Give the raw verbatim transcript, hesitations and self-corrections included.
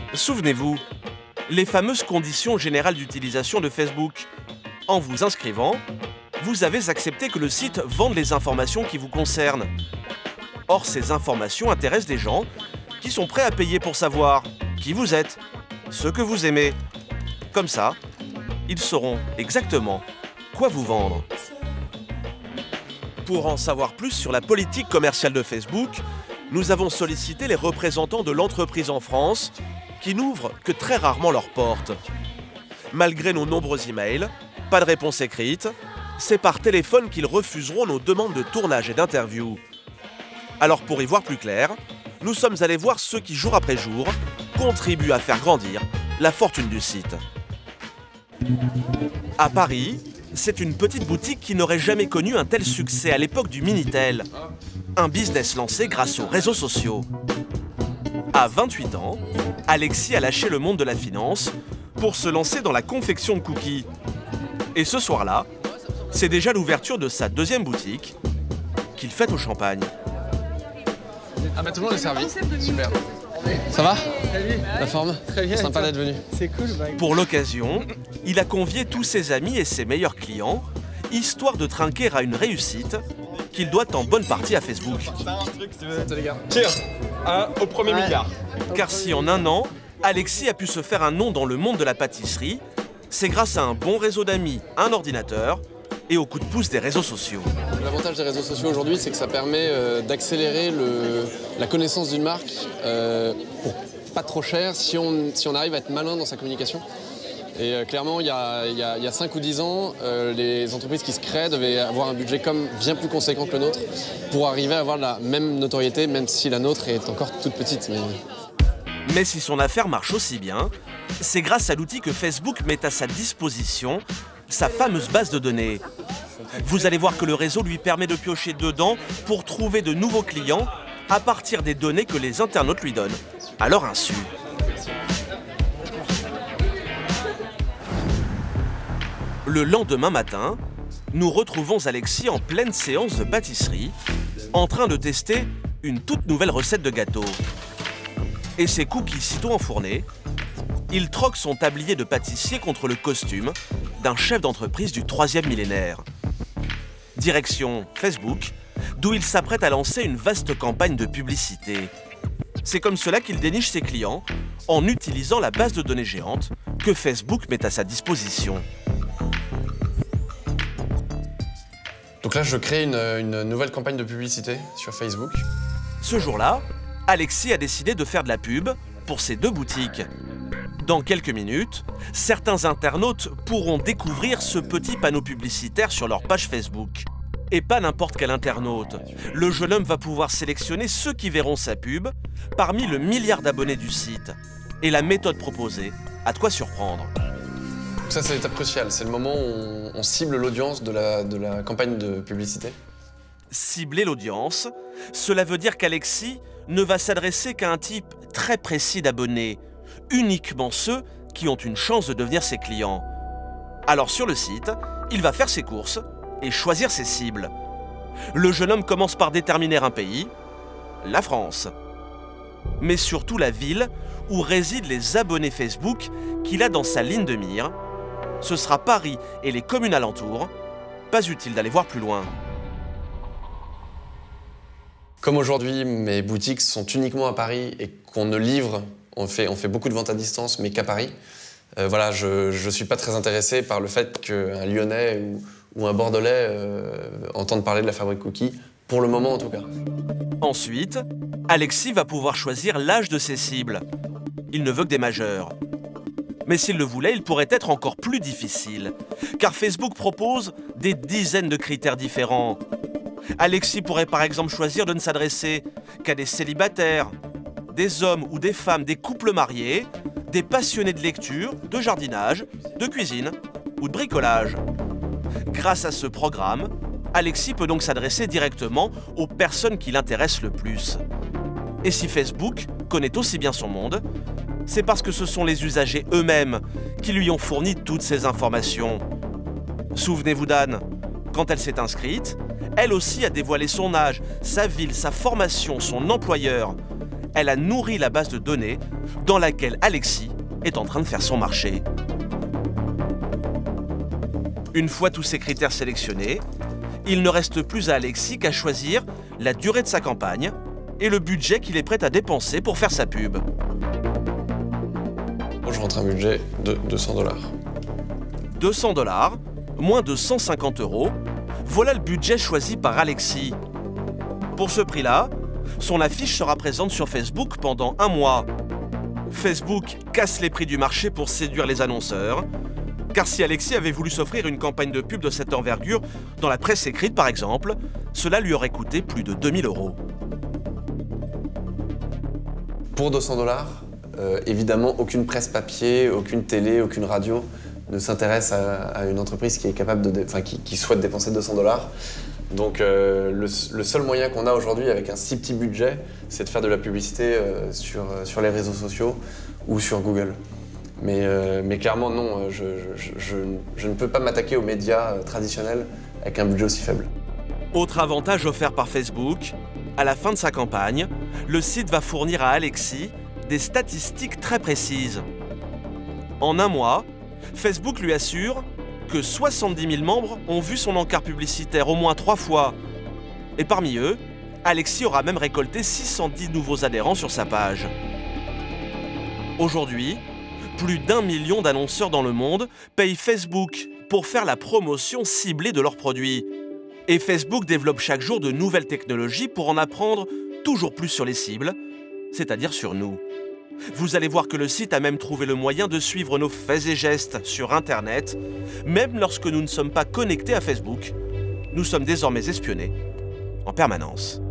Souvenez-vous, les fameuses conditions générales d'utilisation de Facebook. En vous inscrivant, vous avez accepté que le site vende les informations qui vous concernent. Or, ces informations intéressent des gens qui sont prêts à payer pour savoir qui vous êtes, ce que vous aimez. Comme ça, ils sauront exactement quoi vous vendre. Pour en savoir plus sur la politique commerciale de Facebook, nous avons sollicité les représentants de l'entreprise en France qui n'ouvrent que très rarement leurs portes. Malgré nos nombreux emails, pas de réponse écrite, c'est par téléphone qu'ils refuseront nos demandes de tournage et d'interview. Alors pour y voir plus clair, nous sommes allés voir ceux qui, jour après jour, contribuent à faire grandir la fortune du site. À Paris, c'est une petite boutique qui n'aurait jamais connu un tel succès à l'époque du Minitel. Un business lancé grâce aux réseaux sociaux. À vingt-huit ans, Alexis a lâché le monde de la finance pour se lancer dans la confection de cookies. Et ce soir-là, c'est déjà l'ouverture de sa deuxième boutique qu'il fête au champagne. Ah bah tout le monde est servi, super. Ça va? Salut. La forme? Très bien. Sympa d'être venu. C'est cool. Bah... Pour l'occasion, il a convié tous ses amis et ses meilleurs clients, histoire de trinquer à une réussite qu'il doit en bonne partie à Facebook. Cheers hein, au premier ouais. milliard. Car si en un an, Alexis a pu se faire un nom dans le monde de la pâtisserie, c'est grâce à un bon réseau d'amis, un ordinateur et au coup de pouce des réseaux sociaux. L'avantage des réseaux sociaux aujourd'hui, c'est que ça permet euh, d'accélérer la connaissance d'une marque euh, pour pas trop cher si on, si on arrive à être malin dans sa communication. Et euh, clairement, il y a, il y a, il y a cinq ou dix ans, euh, les entreprises qui se créent devaient avoir un budget comme bien plus conséquent que le nôtre pour arriver à avoir la même notoriété, même si la nôtre est encore toute petite. Mais, mais si son affaire marche aussi bien, c'est grâce à l'outil que Facebook met à sa disposition, sa fameuse base de données. Vous allez voir que le réseau lui permet de piocher dedans pour trouver de nouveaux clients à partir des données que les internautes lui donnent, à leur insu. Le lendemain matin, nous retrouvons Alexis en pleine séance de pâtisserie, en train de tester une toute nouvelle recette de gâteau. Et ses cookies sitôt enfournés, il troque son tablier de pâtissier contre le costume d'un chef d'entreprise du troisième millénaire. Direction Facebook, d'où il s'apprête à lancer une vaste campagne de publicité. C'est comme cela qu'il déniche ses clients, en utilisant la base de données géante que Facebook met à sa disposition. Donc là, je crée une, une nouvelle campagne de publicité sur Facebook. Ce jour-là, Alexis a décidé de faire de la pub pour ses deux boutiques. Dans quelques minutes, certains internautes pourront découvrir ce petit panneau publicitaire sur leur page Facebook. Et pas n'importe quel internaute. Le jeune homme va pouvoir sélectionner ceux qui verront sa pub parmi le milliard d'abonnés du site. Et la méthode proposée a de quoi surprendre. Ça, c'est l'étape cruciale. C'est le moment où on, on cible l'audience de la, de la campagne de publicité. Cibler l'audience, cela veut dire qu'Alexis ne va s'adresser qu'à un type très précis d'abonnés, uniquement ceux qui ont une chance de devenir ses clients. Alors sur le site, il va faire ses courses et choisir ses cibles. Le jeune homme commence par déterminer un pays, la France. Mais surtout la ville où résident les abonnés Facebook qu'il a dans sa ligne de mire. Ce sera Paris et les communes alentours. Pas utile d'aller voir plus loin. Comme aujourd'hui, mes boutiques sont uniquement à Paris et qu'on ne livre, on fait, on fait beaucoup de ventes à distance, mais qu'à Paris. Euh, voilà, je ne suis pas très intéressé par le fait qu'un Lyonnais ou, ou un Bordelais euh, entende parler de la fabrique cookie, pour le moment en tout cas. Ensuite, Alexis va pouvoir choisir l'âge de ses cibles. Il ne veut que des majeurs. Mais s'il le voulait, il pourrait être encore plus difficile, car Facebook propose des dizaines de critères différents. Alexis pourrait par exemple choisir de ne s'adresser qu'à des célibataires, des hommes ou des femmes, des couples mariés, des passionnés de lecture, de jardinage, de cuisine ou de bricolage. Grâce à ce programme, Alexis peut donc s'adresser directement aux personnes qui l'intéressent le plus. Et si Facebook connaît aussi bien son monde, c'est parce que ce sont les usagers eux-mêmes qui lui ont fourni toutes ces informations. Souvenez-vous d'Anne, quand elle s'est inscrite, elle aussi a dévoilé son âge, sa ville, sa formation, son employeur. elle a nourri la base de données dans laquelle Alexis est en train de faire son marché. Une fois tous ces critères sélectionnés, il ne reste plus à Alexis qu'à choisir la durée de sa campagne et le budget qu'il est prêt à dépenser pour faire sa pub. Moi, je rentre un budget de deux cents dollars. deux cents dollars, moins de cent cinquante euros, voilà le budget choisi par Alexis. Pour ce prix-là, son affiche sera présente sur Facebook pendant un mois. Facebook casse les prix du marché pour séduire les annonceurs. Car si Alexis avait voulu s'offrir une campagne de pub de cette envergure, dans la presse écrite par exemple, cela lui aurait coûté plus de deux mille euros. Pour deux cents dollars, euh, évidemment, aucune presse papier, aucune télé, aucune radio ne s'intéresse à, à une entreprise qui est capable de, enfin, qui, qui souhaite dépenser deux cents dollars. Donc euh, le, le seul moyen qu'on a aujourd'hui avec un si petit budget, c'est de faire de la publicité euh, sur, sur les réseaux sociaux ou sur Google. Mais, euh, mais clairement, non, je, je, je, je ne peux pas m'attaquer aux médias traditionnels avec un budget aussi faible. Autre avantage offert par Facebook, à la fin de sa campagne, le site va fournir à Alexis des statistiques très précises. En un mois, Facebook lui assure que soixante-dix mille membres ont vu son encart publicitaire au moins trois fois. Et parmi eux, Alexis aura même récolté six cent dix nouveaux adhérents sur sa page. Aujourd'hui, plus d'un million d'annonceurs dans le monde payent Facebook pour faire la promotion ciblée de leurs produits. Et Facebook développe chaque jour de nouvelles technologies pour en apprendre toujours plus sur les cibles, c'est-à-dire sur nous. Vous allez voir que le site a même trouvé le moyen de suivre nos faits et gestes sur Internet, même lorsque nous ne sommes pas connectés à Facebook. Nous sommes désormais espionnés en permanence.